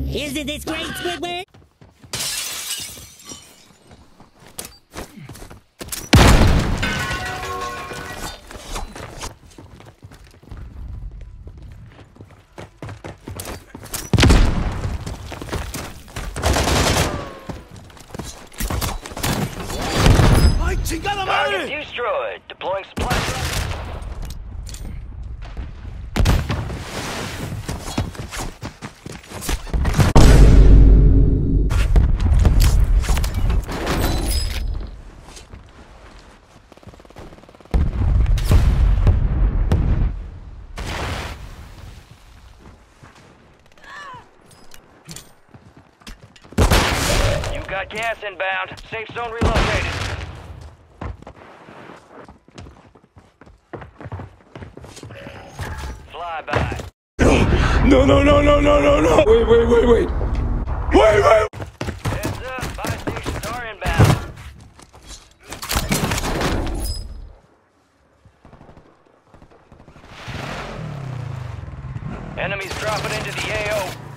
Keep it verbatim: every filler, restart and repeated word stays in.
Isn't this great, Squidward? Target destroyed. Deploying supply drop. You got gas inbound. Safe zone relocated. Flyby. No, no, no, no, no, no, no! Wait, wait, wait, wait! Wait, wait! Heads up, buy stations are inbound. Enemies dropping into the A O.